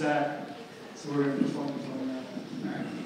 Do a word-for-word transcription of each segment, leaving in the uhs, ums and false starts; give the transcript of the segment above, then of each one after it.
sad. So we're going to perform with one another. All right.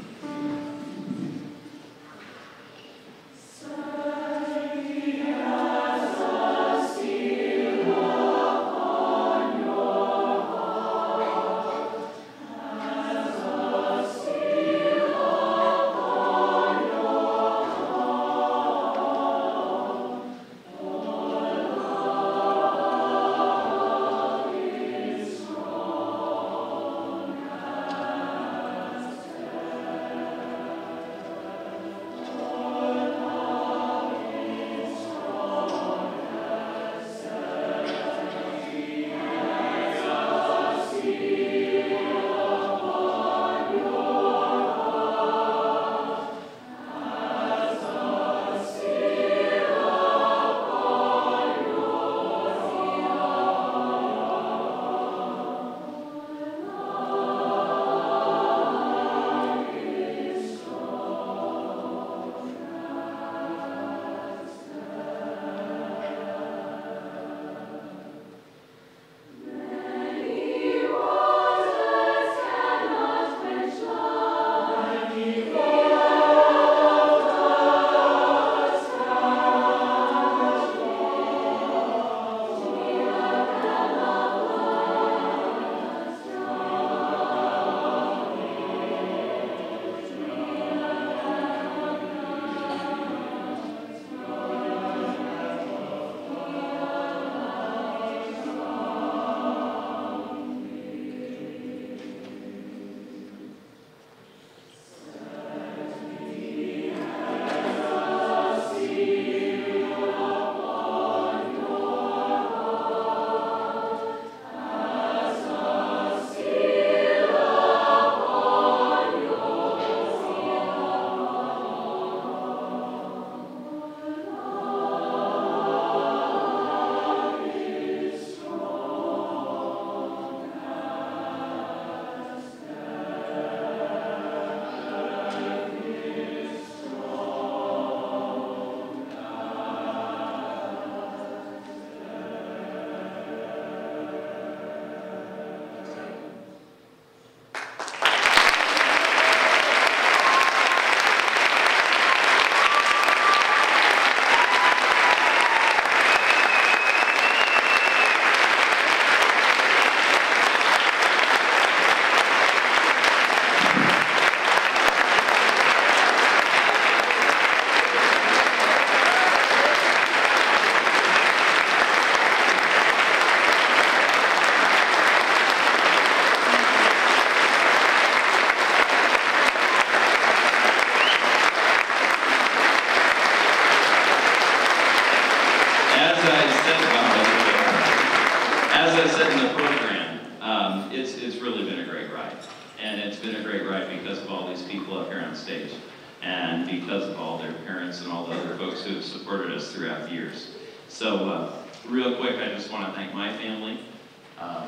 Throughout the years. So uh, real quick, I just want to thank my family. Uh,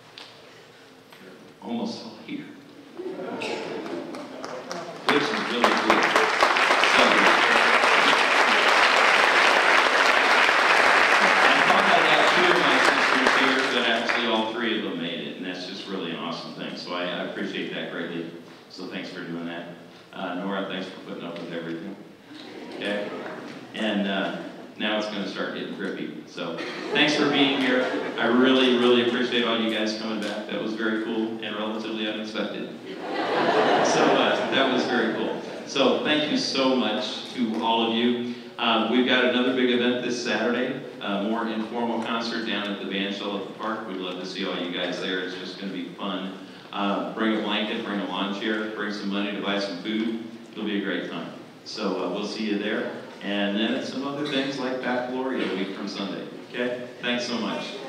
almost all here. Which is really cool. So, I thought I got two of my sisters here, but actually all three of them made it, and that's just really an awesome thing. So I, I appreciate that greatly. So thanks for doing that. Uh, Nora, thanks for putting up with everything. Okay? And uh, now it's going to start getting grippy. So thanks for being here. I really, really appreciate all you guys coming back. That was very cool and relatively unexpected. So uh, that was very cool. So thank you so much to all of you. Um, we've got another big event this Saturday, a more informal concert down at the band shell at the park. We'd love to see all you guys there. It's just going to be fun. Uh, bring a blanket, bring a lawn chair, bring some money to buy some food. It'll be a great time. So uh, we'll see you there. And then some other things like Baccalaureate week from Sunday. Okay? Thanks so much.